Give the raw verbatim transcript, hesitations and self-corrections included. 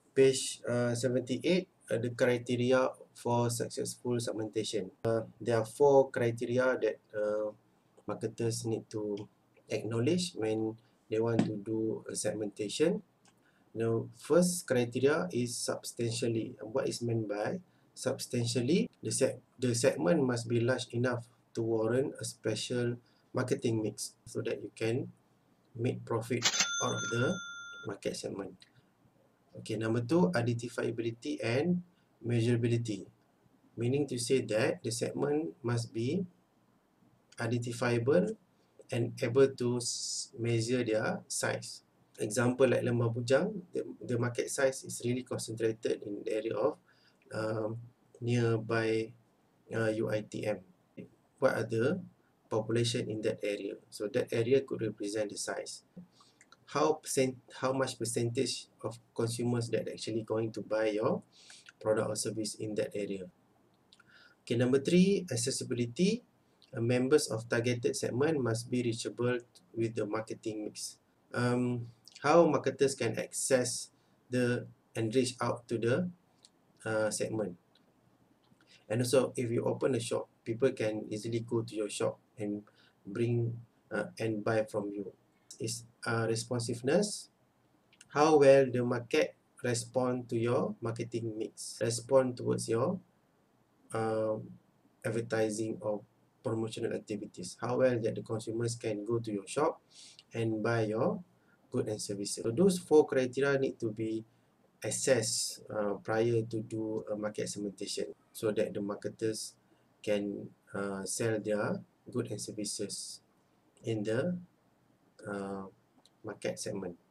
Page uh, seventy-eight, uh, the criteria for successful segmentation. Uh, there are four criteria that uh, marketers need to acknowledge when they want to do a segmentation. The first criteria is substantially. What is meant by substantially? The, seg the segment must be large enough to warrant a special marketing mix so that you can make profit out of the market segment. Okay, number two, identifiability and measurability. Meaning to say that the segment must be identifiable and able to measure their size. Example like Lembah Bujang, the, the market size is really concentrated in the area of um, nearby uh, U I T M. What are the population in that area? So that area could represent the size. How percent, how much percentage of consumers that actually going to buy your product or service in that area? Okay, number three, accessibility. Uh, members of targeted segment must be reachable with the marketing mix. Um, how marketers can access the and reach out to the uh, segment. And also, if you open a shop, people can easily go to your shop and bring uh, and buy from you. Is uh, responsiveness. How well the market respond to your marketing mix, respond towards your um, advertising or promotional activities. How well that the consumers can go to your shop and buy your goods and services. So those four criteria need to be assessed uh, prior to do a market segmentation so that the marketers can uh, sell their goods and services in the uh, market segment.